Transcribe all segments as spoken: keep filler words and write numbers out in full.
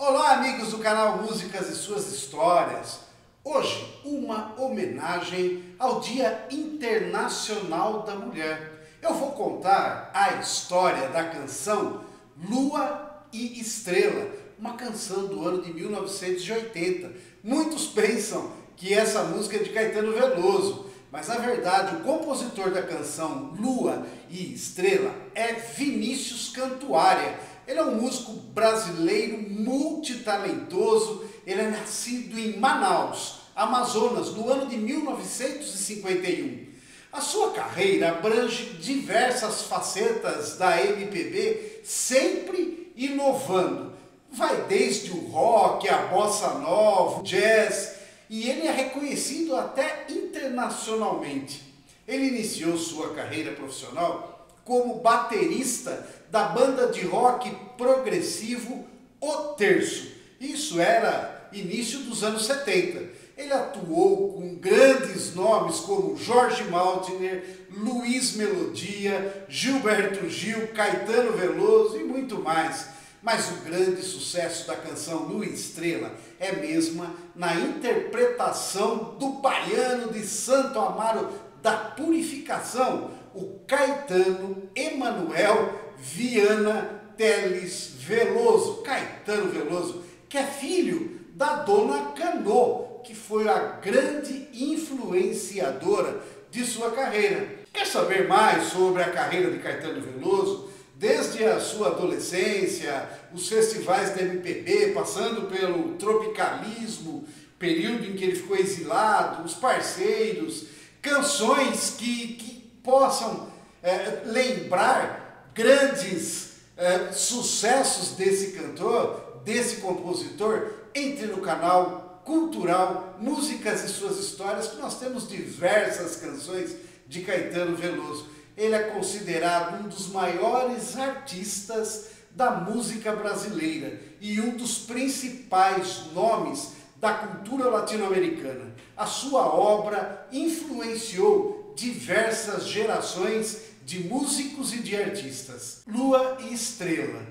Olá, amigos do canal Músicas e Suas Histórias. Hoje, uma homenagem ao Dia Internacional da Mulher. Eu vou contar a história da canção Lua e Estrela, uma canção do ano de mil novecentos e oitenta. Muitos pensam que essa música é de Caetano Veloso, mas na verdade o compositor da canção Lua e Estrela é Vinícius Cantuária. Ele é um músico brasileiro multitalentoso. Ele é nascido em Manaus, Amazonas, no ano de mil novecentos e cinquenta e um. A sua carreira abrange diversas facetas da M P B, sempre inovando. Vai desde o rock, a bossa nova, o jazz, e ele é reconhecido até internacionalmente. Ele iniciou sua carreira profissional como baterista da banda de rock progressivo O Terço. Isso era início dos anos setenta. Ele atuou com grandes nomes como Jorge Maltner, Luiz Melodia, Gilberto Gil, Caetano Veloso e muito mais. Mas o grande sucesso da canção Lua e Estrela é mesmo na interpretação do baiano de Santo Amaro da Purificação, o Caetano Emanuel Viana Teles Veloso. Caetano Veloso, que é filho da Dona Canô, que foi a grande influenciadora de sua carreira. Quer saber mais sobre a carreira de Caetano Veloso? Desde a sua adolescência, os festivais da M P B, passando pelo tropicalismo, período em que ele ficou exilado, os parceiros, canções que, que possam é, lembrar grandes é, sucessos desse cantor, desse compositor, entre no canal Cultural Músicas e Suas Histórias, que nós temos diversas canções de Caetano Veloso. Ele é considerado um dos maiores artistas da música brasileira e um dos principais nomes da cultura latino-americana. A sua obra influenciou diversas gerações de músicos e de artistas. Lua e Estrela,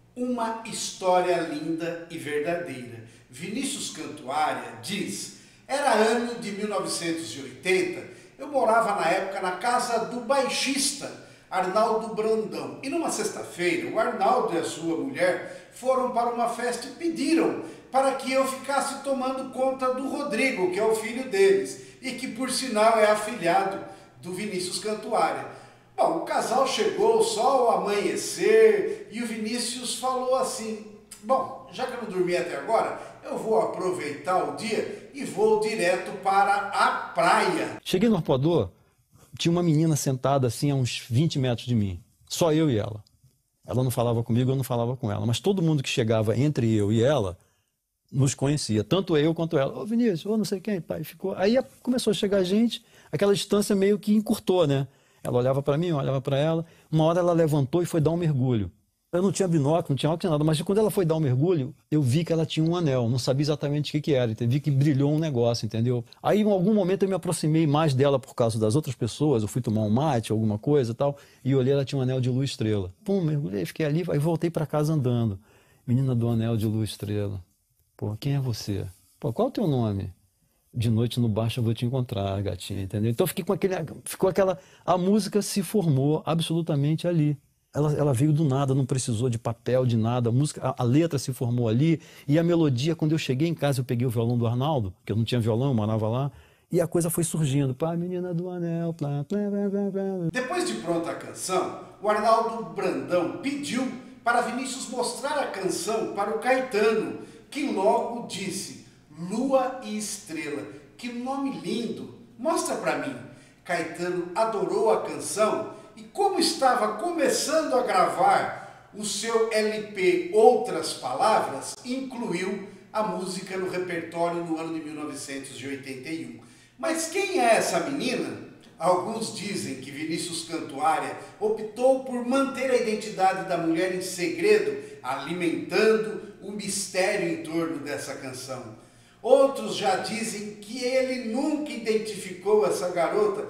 uma história linda e verdadeira. Vinícius Cantuária diz: era ano de mil novecentos e oitenta, eu morava na época na casa do baixista Arnaldo Brandão. E numa sexta-feira, o Arnaldo e a sua mulher foram para uma festa e pediram para que eu ficasse tomando conta do Rodrigo, que é o filho deles, e que por sinal é afilhado do Vinícius Cantuária. Bom, o casal chegou só ao amanhecer e o Vinícius falou assim: bom, já que eu não dormi até agora, eu vou aproveitar o dia e vou direto para a praia. Cheguei no arpoador, tinha uma menina sentada assim a uns vinte metros de mim, só eu e ela. Ela não falava comigo, eu não falava com ela, mas todo mundo que chegava entre eu e ela nos conhecia, tanto eu quanto ela. Ô Vinícius, ô não sei quem, pai, ficou. Aí começou a chegar gente, aquela distância meio que encurtou, né? Ela olhava para mim, eu olhava para ela. Uma hora ela levantou e foi dar um mergulho. Eu não tinha binóculo, não tinha óculos, nada, mas quando ela foi dar um mergulho, eu vi que ela tinha um anel, não sabia exatamente o que que era, então, vi que brilhou um negócio, entendeu? Aí em algum momento eu me aproximei mais dela por causa das outras pessoas, eu fui tomar um mate, alguma coisa e tal, e olhei, ela tinha um anel de lua e estrela. Pum, mergulhei, fiquei ali, aí voltei para casa andando. Menina do anel de lua e estrela. Pô, quem é você? Pô, qual é o teu nome? De noite no baixo eu vou te encontrar, gatinha, entendeu? Então fiquei com aquele, ficou aquela, a música se formou absolutamente ali. Ela, ela veio do nada, não precisou de papel, de nada, a música, a, a letra se formou ali, e a melodia, quando eu cheguei em casa, eu peguei o violão do Arnaldo, que eu não tinha violão, eu morava lá, e a coisa foi surgindo. Pá, menina do anel, plá, plá, plá, plá, plá. Depois de pronta a canção, o Arnaldo Brandão pediu para Vinícius mostrar a canção para o Caetano, que logo disse: Lua e Estrela, que nome lindo, mostra para mim. Caetano adorou a canção e, como estava começando a gravar o seu L P Outras Palavras, incluiu a música no repertório no ano de mil novecentos e oitenta e um. Mas quem é essa menina? Alguns dizem que Vinícius Cantuária optou por manter a identidade da mulher em segredo, alimentando o mistério em torno dessa canção. Outros já dizem que ele nunca identificou essa garota,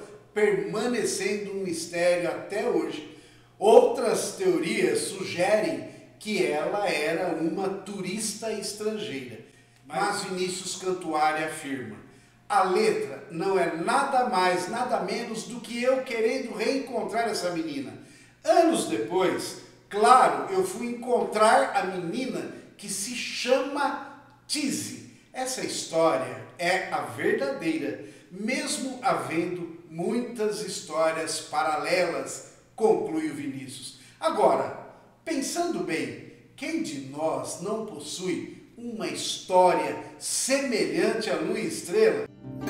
permanecendo um mistério até hoje. Outras teorias sugerem que ela era uma turista estrangeira. Mas Vinícius Cantuária afirma: a letra não é nada mais, nada menos do que eu querendo reencontrar essa menina. Anos depois, claro, eu fui encontrar a menina que se chama Tizi. Essa história é a verdadeira, mesmo havendo muitas histórias paralelas, conclui o Vinícius. Agora, pensando bem, quem de nós não possui uma história semelhante à Lua e Estrela?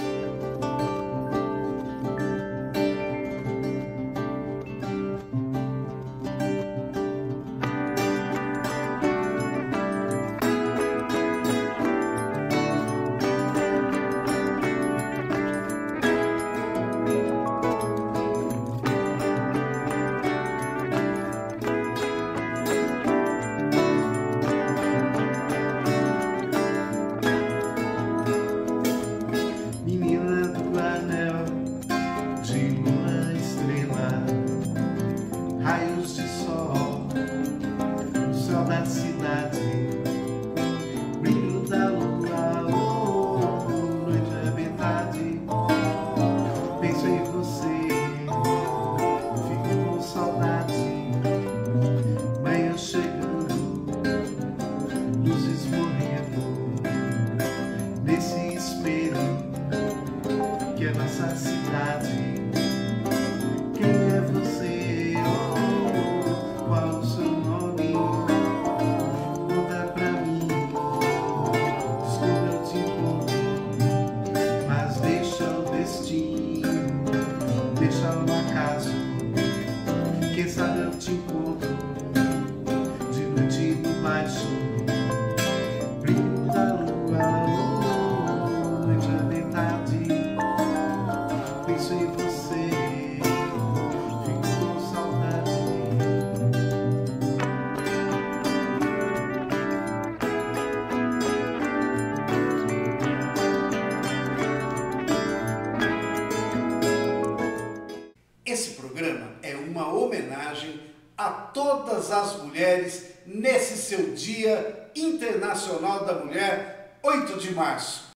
Esse programa é uma homenagem a todas as mulheres nesse seu Dia Internacional da Mulher, oito de março.